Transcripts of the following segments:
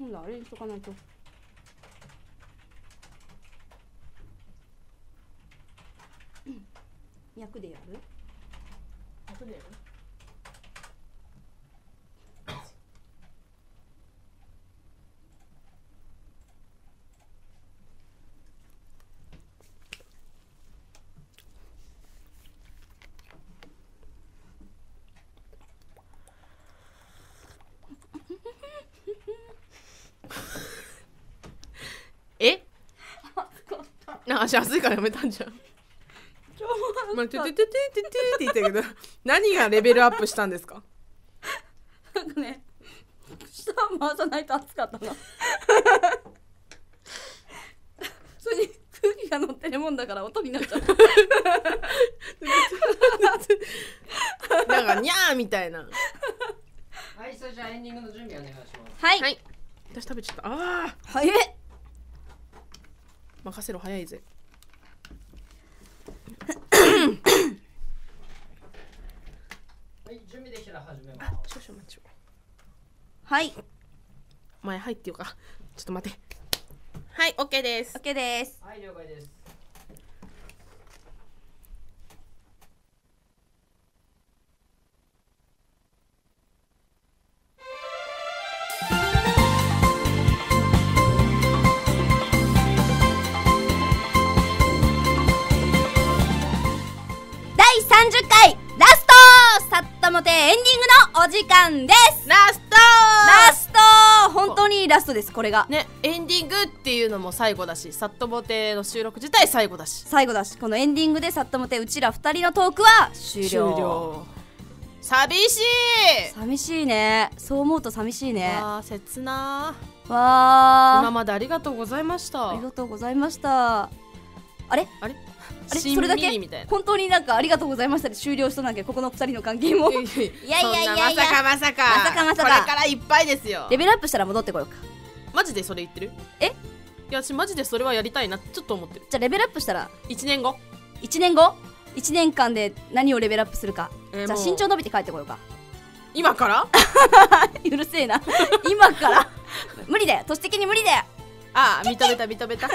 今度あれにしとかないと。役でやる？ 役でやる？ え？ 足熱いからやめたんじゃん。まあ、ててててててって言ったけど、何がレベルアップしたんですか？ なんかね、下を回さないと熱かったの。それに空気が乗ってるもんだから音になっちゃった。 なんかニャーみたいな。 はい、それじゃあエンディングの準備お願いします。 はい、 はい、私食べちゃった。ああ、 早い。 任せろ、早いぜ。 はい、準備できたら始めます。 少々待ちを。 はい、 前入ってようか。ちょっと待って。はい、オッケーです。 オッケーです。 はい、了解です。 第30回ラストさっともてエンディングのお時間です。 ラストラスト、本当にラストです。これがね、エンディングっていうのも最後だし、さっともての収録自体最後だし、 最後だし、このエンディングでさっともてうちら2人のトークは終了。 寂しい。 寂しいね。そう思うと寂しいね。 あー、切なー。 わ今までありがとうございました。 ありがとうございました。あれあれあれ、 しんそれだけみりみたいな。 本当になんかありがとうございましたで終了しとなきゃここの2人の関係もいやいやいやいやいや、 そんなまさかまさかまさかまさかこれからいっぱいですよ。 レベルアップしたら戻ってこようか。 マジでそれ言ってる？ え？ いや、私マジでそれはやりたいなちょっと思ってる。 じゃあレベルアップしたら 1年後 1年後1年間で何をレベルアップするか。じゃあもう身長伸びて帰ってこようか。 今からうるせえな今から無理だよ、年的に無理だよ。 ああ、認めた認めた。 はい、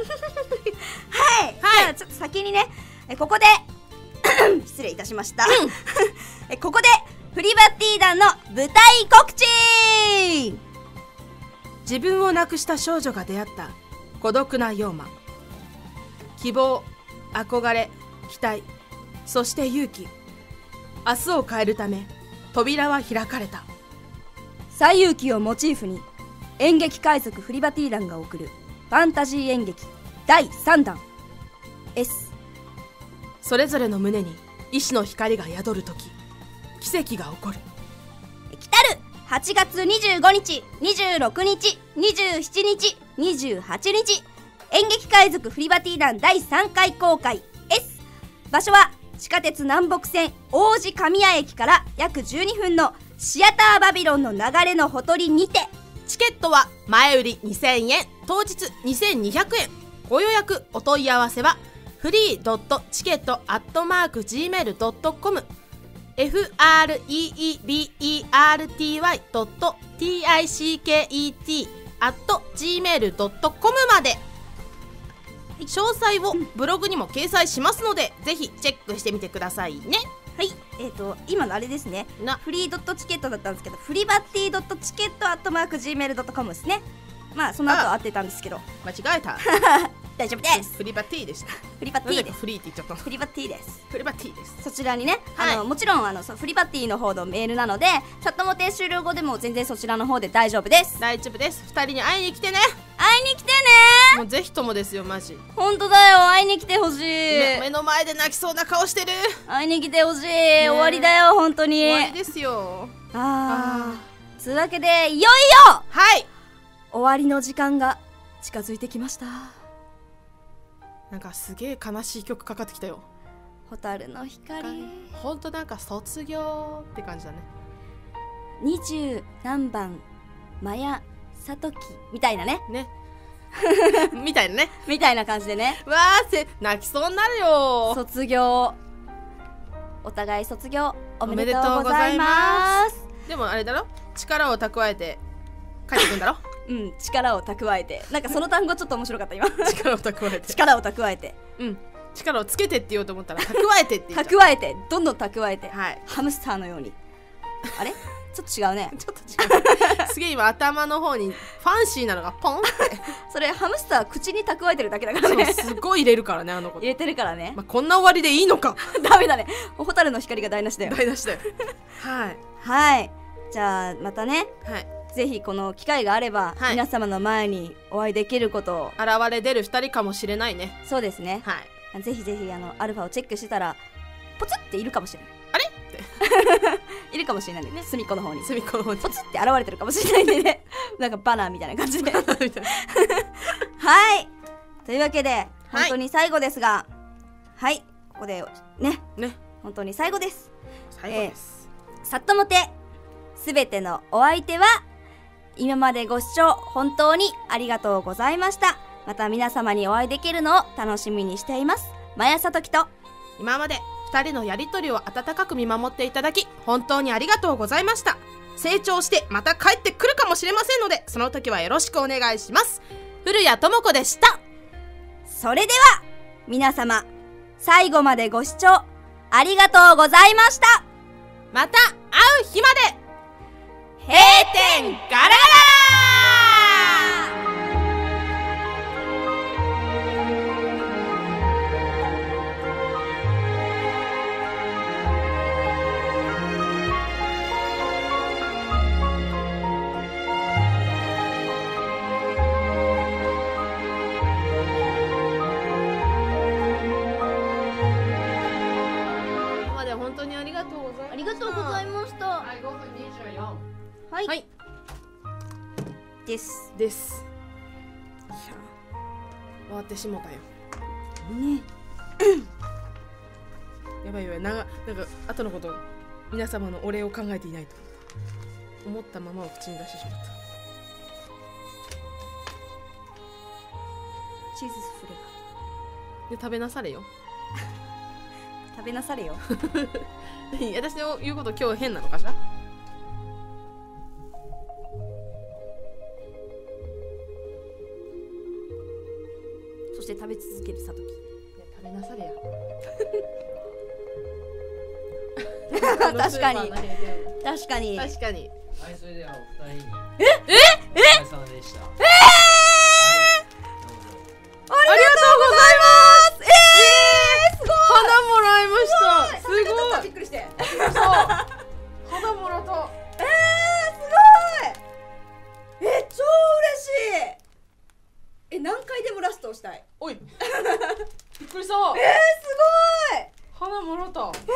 じゃあちょっと先にね、ここで失礼いたしましたここでフリバティ団の舞台告知。 自分を亡くした少女が出会った孤独なヨーマン。希望、憧れ、期待、そして勇気。明日を変えるため扉は開かれた。 西遊記をモチーフに演劇海賊フリバティ団が送るファンタジー演劇第3弾 S。 それぞれの胸に意志の光が宿るとき、奇跡が起こる。 来たる8月25日、26日、27日、28日演劇海賊フリバティ団第3回公開 S。 場所は地下鉄南北線王子神谷駅から約12分のシアターバビロンの流れのほとりにて。 チケットは前売り2000円、当日2200円。ご予約お問い合わせはfree.ticket@gmail.com freeberty.ticket@gmail.com まで。詳細をブログにも掲載しますので、ぜひチェックしてみてくださいね。 はい、今のあれですね、フリードットチケットだったんですけど、フリバティドットチケット@gmail.com ですね。まあその後は合ってたんですけど間違えた。 大丈夫です。 フリバティでした。 フリバティです。 フリーって言っちゃった。 フリバティです。 フリバティです。 そちらにね、 はいもちろんフリバティの方のメールなので、チャットも停終了後でも全然そちらの方で大丈夫です。 大丈夫です。2人に会いに来てね。 会いに来てねもうぜひともですよ、マジ。 本当だよ、会いに来てほしい。 目の前で泣きそうな顔してる。 会いに来てほしい、終わりだよ本当に。 終わりですよ。 つうわけでいよいよはい、 終わりの時間が近づいてきました。 なんかすげえ悲しい曲かかってきたよ。 蛍の光。 ほんとなんか卒業って感じだね。 20何番マヤサトキみたいなねねみたいなねみたいな感じでね。 わー、泣きそうになるよ。 卒業、お互い卒業おめでとうございます。 でもあれだろ、力を蓄えて帰ってくんだろ力を蓄えて、なんかその単語ちょっと面白かった今力を蓄えて力を蓄えて、 力をつけてって言おうと思ったら蓄えてって言っちゃ蓄えて、どんどん蓄えて、 はい、 ハムスターのように。あれちょっと違うねちょっと違うすげえ今頭の方にファンシーなのがポンってそれハムスター口に蓄えてるだけだからね。 すごい入れるからね、あの子入れてるからね、 こんな終わりでいいのかダメだね、蛍の光が台無しだよ。 台無しだよはいはい、じゃあまたね、 はい、 ぜひこの機会があれば、 はい、 皆様の前にお会いできることを、 現れ出る2人かもしれないね。 そうですね、 はい、 ぜひぜひアルファをチェックしてたらポツっているかもしれない。あれっているかもしれないね、隅っこの方にポツって現れてるかもしれないんでねなんかバナーみたいな感じではい、というわけで本当に最後ですが、はい、ここでね本当に最後です。 最後です。 さっともてすべてのお相手は、今までご視聴本当にありがとうございました。また皆様にお会いできるのを楽しみにしています。まやさときと、 今まで2人のやりとりを温かく見守っていただき本当にありがとうございました。成長してまた帰ってくるかもしれませんので、その時はよろしくお願いします。古谷智子でした。 それでは皆様、最後までご視聴ありがとうございました。 また会う日まで。 閉店ガラガラ。 本当にありがとうございました。 ありがとうございました。 はい、5分24。 はい、 はい、 です終わってしもたよねやばいやばい、なんか後のこと皆様のお礼を考えていないと思ったままを口に出してしまった。 チーズスフレで食べなされよ食べなされよ私の言うこと今日変なのかしら。 そして食べ続けるさとき。 食べなされや確かに確かに確かに。 はい、それではお二人に。お疲れ様でした。 ありがとうございます。すごい。 花もらいました。すごい。 びっくりして。 そう。花もらった。 すごい。超嬉しい。何回でもラストをしたい。 おい。びっくりした。すごい。花もらった。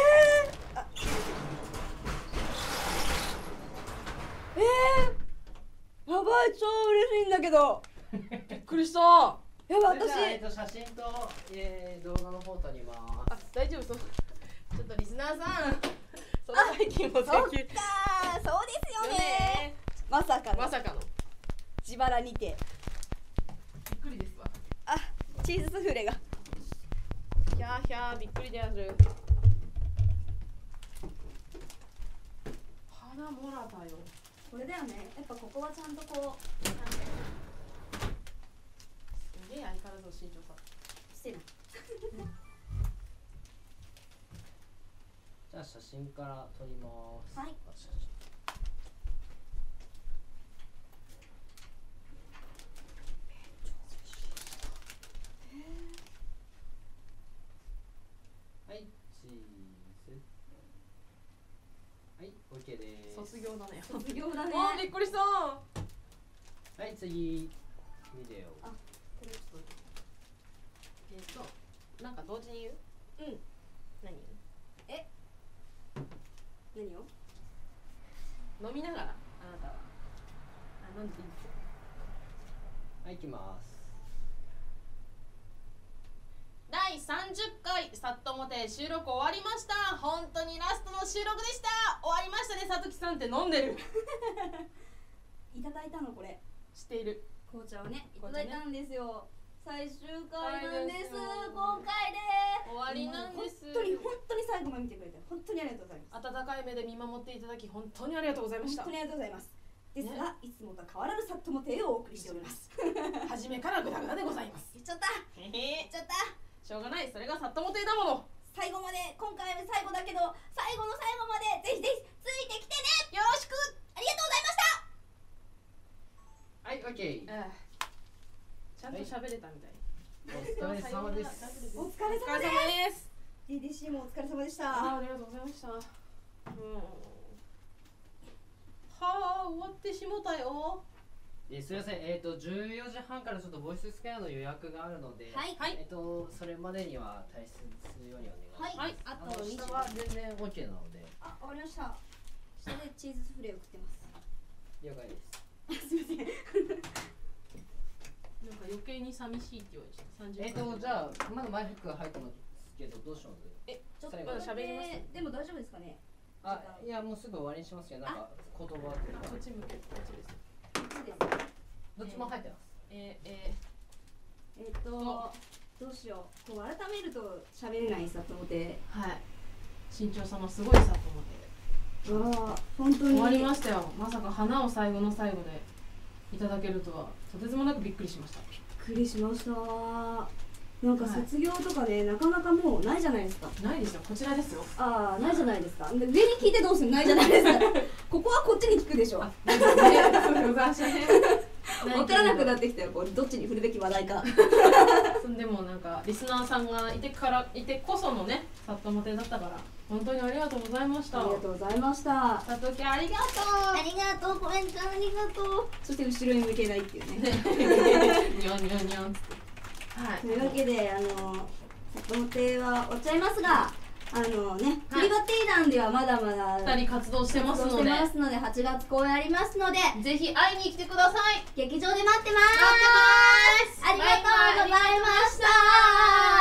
やばい、超嬉しいんだけど。 びっくりした。 やばい、私。 写真と、動画の方撮ります。 大丈夫そう。ちょっとリスナーさん。その最近もそっかー、そうですよね。まさかの。 まさかの。 自腹にて。 びっくりですわ。 あ、チーズスフレが。 ひゃーひゃー、びっくりである。花もらったよ。 これだよね。やっぱここはちゃんとこう。 すげえ相変わらずの身長差。 してない。 じゃあ写真から撮ります。 はい。 はい、チーズ。はい、OK です。 卒業だね。 卒業だね。 あー、びっくりした。はい、次。ビデオ。 これちょっと。なんか同時に言う？ うん。 何？ 何を？ 飲みながら、あなたは。飲んでいいですよ。 はい、行きます。 第30回さっともて収録終わりました。本当にラストの収録でした。終わりましたね。さときさんって飲んでる。 いただいたのこれ。 知っている。 紅茶をね、い紅茶ねただいたんですよ。最終回なんです。 はい今回で終わりなんです。 本当に最後まで見てくれて本当にありがとうございます。 温かい目で見守っていただき本当にありがとうございました。 本当にありがとうございます。 ですが、いつもと変わらぬサットモテをお送りしております。 初めからグダグダでございます。 言っちゃったへ言へっちゃった。 しょうがない、それがサットモテだもの。 最後まで、今回は最後だけど最後の最後までぜひぜひついてきてね。よろしく。ありがとうございました。 はい、オッケー。 ちゃんと喋れたみたい。 お疲れ様です。 お疲れ様です。DDC もお疲れ様でした。 ありがとうございました。はあ、終わってしもたよ。 すみません、14時半からちょっとボイススクエアの予約があるので、 はい、 それまでには退出するようにお願いします。 はい、あと下は全然 OK なので。 あ、わかりました。下でチーズスフレー送ってます。 了解です。 すみません。 なんか余計に寂しいって言われてじゃあまだマイクが入ってますけどどうします？ ちょっとまだ喋ります？ でも大丈夫ですかね？ いやもうすぐ終わりにしますけど、なんか言葉とかこっち向け、こっちです。 どっちも入ってます。 どうしよう。こう改めると喋れないさと思って。 はい。身長差もすごいさと思って。 わあ、本当に終わりましたよ。まさか花を最後の最後でいただけるとはとてつもなくびっくりしました。 びっくりしました。なんか卒業とかね、なかなかもうないじゃないですか。 ないですよ、こちらですよ。 ああ、ないじゃないですか。上に聞いてどうする？ないじゃないですか。ここはこっちに聞くでしょ。わからなくなってきたよ。これどっちに振るべき話題か。 でもなんかリスナーさんがいてこそのね、サットモテだったから本当にありがとうございました。 ありがとうございました。 さときありがとう。 ありがとう、コメントありがとう。そして後ろに向けないっていうね。 にょんにょんにょん。はい。 というわけでサットモテは終わっちゃいますが、フリバティ団ではまだまだ 2人活動してますので、 8月公演ありますので、 ぜひ会いに来てください。 劇場で待ってます。ありがとうございました。